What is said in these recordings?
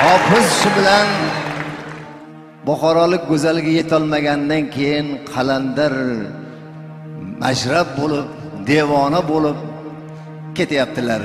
Hofiz shu bilan Buxorolik go'zalga yetolmagandan keyin qalandar mashrab bo'lib, devona bo'lib ketyaptilar.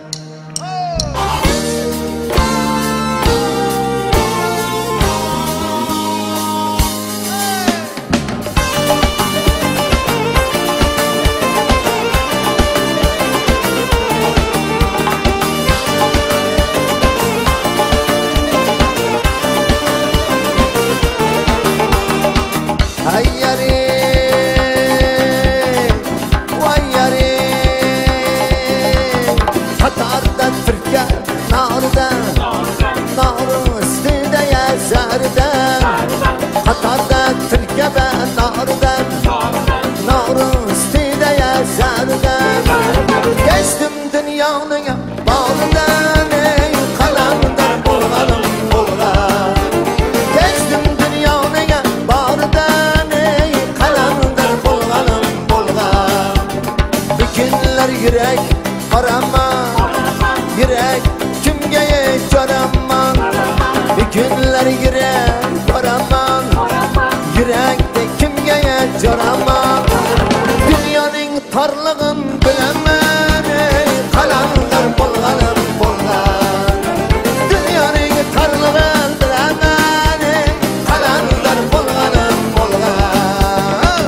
Geçtim dünyanın bağrından ey kalandar bolğanım bolğan. Geçtim dünyanın bağrından ey kalandar bolğanım bolğan. Bütünler yürek araman, yürek kimge yetaraman. Bütünler yürek araman, yürekte kimge yetaraman. Dünyanın tarlığın bilemen ey kalandar bolğanım bolğan. Dünyanın tarlığın bilemen ey kalandar bolğanım bolğan.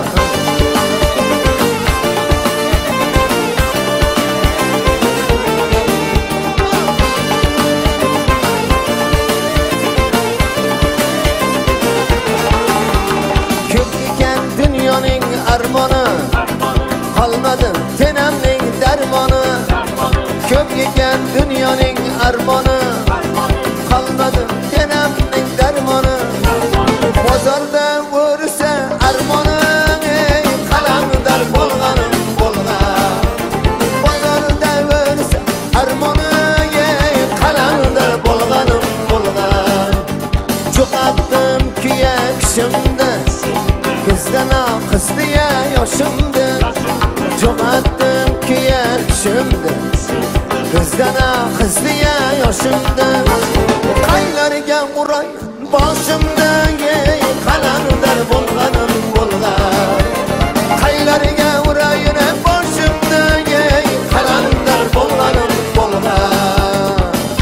Köp iken dünyanın armanı, kalmadı tenemning dermanı. Köp yeken dünyanın armanı, kalmadı tenemning dermanı. Bozorda vursa armanı ey kalandar bolğanım bolğan. Bozorda vursa armanı ey kalandar bolğanım bolğan. Çoğalttım küye kışımda, kızdan kız diye yaşımda. Çoğalttım küye kışımda, kızdan kız diye yaşımda. Kaylarga uray başımda ey kalandar bolğanım bolğan. Kaylarga uray başımda ey kalandar bolğanım bolğan.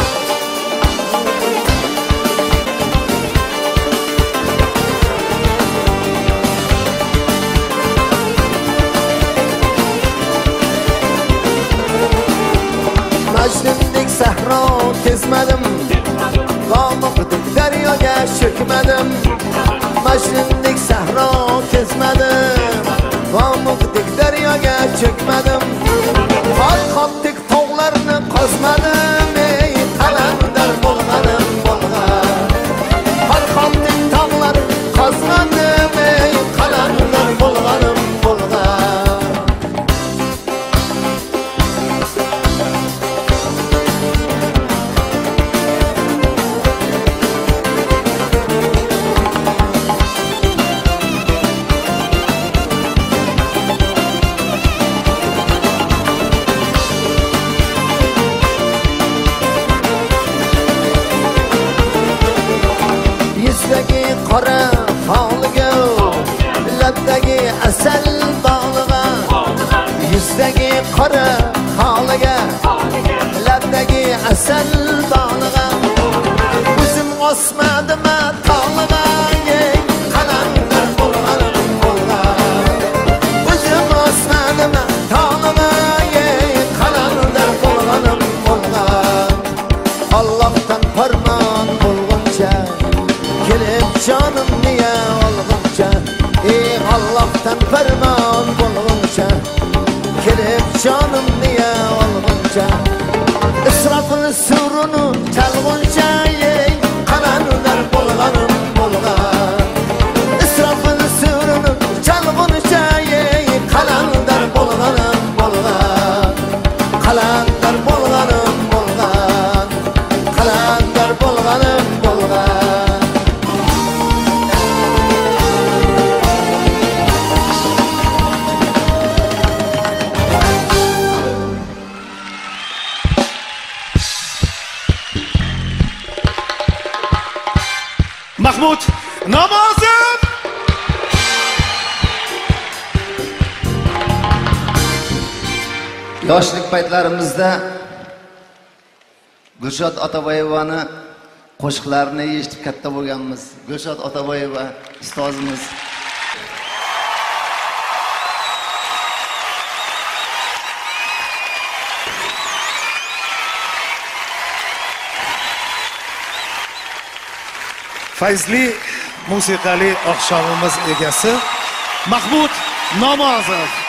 Mecnun'dek sahra kezmedim, Gamıqdek deryoga çökmedim. Mecnun'dek sahra kezmedim, Gamıqdek deryoga çökmedim. Farqatdek tog'larni qazmadim ey kalandar bolğanım bolğan. Farqatdek tog'lar qazmadim ey kalandar bolğanım bolğan. Yüzdagi qora xoliga, labdagi asal bog'liga. Yüzdagi qora xoliga, labdagi asal bog'liga. O'zim osmadim tog'liga ey kalandar bolğanım bolğan. O'zim osmadim tog'liga ey kalandar bolğanım bolğan. Allah'tan farman bulgunca, kelip canım niye olgunca. Ey Allah'tan ferman bulgunca, kelip canım niye olgunca. İsrafın surunu çalgunca ey kalandar bolğanım bolğan. İsrafın surunu çalgunca ey kalandar bolğanım bolğan. Kalandar bolğanım bolğan, kalandar bolğanım bolğan. Mahmud Namozov. Yoshlik paytlarimizda Gulshod Otaboyevani qo'shiqlarini eshitib katta bo'lganmiz. Gulshod Otaboyeva ustozimiz. Fayzli musiqali oqshomimiz egasi Mahmud Namozov.